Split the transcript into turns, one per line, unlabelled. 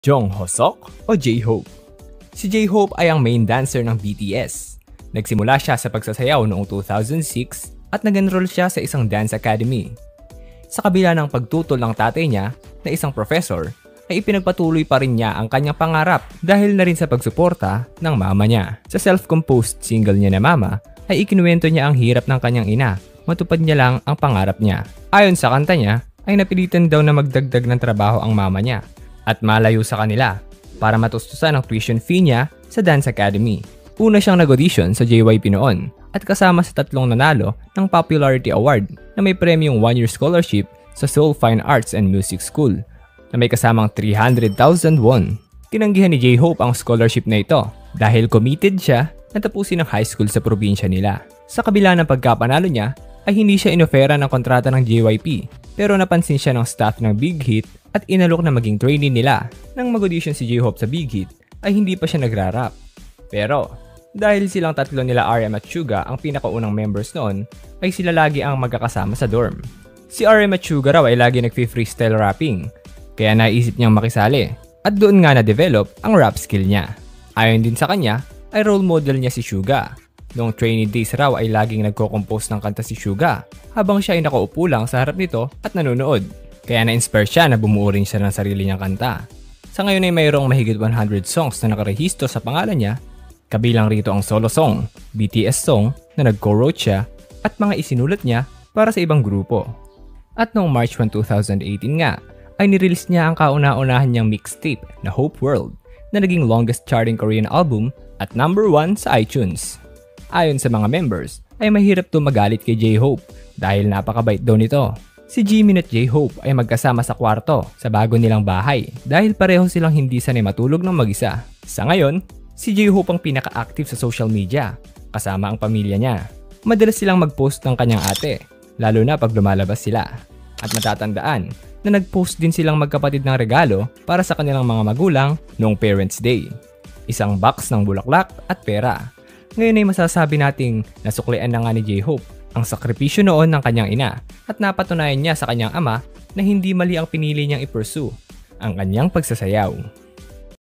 Jong Hosok o J-Hope. Si J-Hope ay ang main dancer ng BTS. Nagsimula siya sa pagsasayaw noong 2006 at nag-enroll siya sa isang dance academy. Sa kabila ng pagtutol ng tatay niya na isang professor, ay ipinagpatuloy pa rin niya ang kanyang pangarap dahil na rin sa pagsuporta ng mama niya. Sa self-composed single niya na Mama, ay ikinuwento niya ang hirap ng kanyang ina, matupad niya lang ang pangarap niya. Ayon sa kanta niya, ay napilitan daw na magdagdag ng trabaho ang mama niya at malayo sa kanila para matustusan ang tuition fee niya sa Dance Academy. Una siyang nag-audition sa JYP noon at kasama sa 3 nanalo ng Popularity Award na may premyong 1-year scholarship sa Seoul Fine Arts and Music School na may kasamang 300,000 won. Tinanggihan ni J-Hope ang scholarship na ito dahil committed siya na tapusin ang high school sa probinsya nila. Sa kabila ng pagkapanalo niya ay hindi siya inofera ng kontrata ng JYP pero napansin siya ng staff ng Big Hit at inalok na maging trainee nila. Nang mag-audition si J-Hope sa Big Hit ay hindi pa siya nagra-rap. Pero dahil silang tatlo nila RM at Suga ang pinakaunang members noon ay sila lagi ang magkakasama sa dorm. Si RM at Suga raw ay lagi nagfi-freestyle rapping kaya naisip niyang makisali at doon nga na-develop ang rap skill niya. Ayon din sa kanya ay role model niya si Suga. Noong trainee days raw ay laging nagko-compose ng kanta si Suga habang siya ay nakaupo lang sa harap nito at nanonood. Kaya na-inspire siya na bumuo rin siya ng sarili niyang kanta. Sa ngayon ay mayroong mahigit 100 songs na nakarehistro sa pangalan niya, kabilang rito ang solo song, BTS song na nag-co-wrote siya at mga isinulat niya para sa ibang grupo. At noong March 1, 2018 nga, ay nirelease niya ang kauna-unahan niyang mixtape na Hope World na naging longest charting Korean album at number 1 sa iTunes. Ayon sa mga members, ay mahirap to magalit kay J-Hope dahil napakabait daw nito. Si Jimin at J-Hope ay magkasama sa kwarto sa bago nilang bahay dahil pareho silang hindi sanay matulog ng mag-isa. Sa ngayon, si J-Hope ang pinaka-active sa social media kasama ang pamilya niya. Madalas silang mag-post ng kanyang ate, lalo na pag lumalabas sila. At matatandaan na nag-post din silang magkapatid ng regalo para sa kanilang mga magulang noong Parents' Day. Isang box ng bulaklak at pera. Ngayon ay masasabi nating nasuklian na nga ni J-Hope ang sakripisyo noon ng kanyang ina at napatunayan niya sa kanyang ama na hindi mali ang pinili niyang i-pursue ang kanyang pagsasayaw.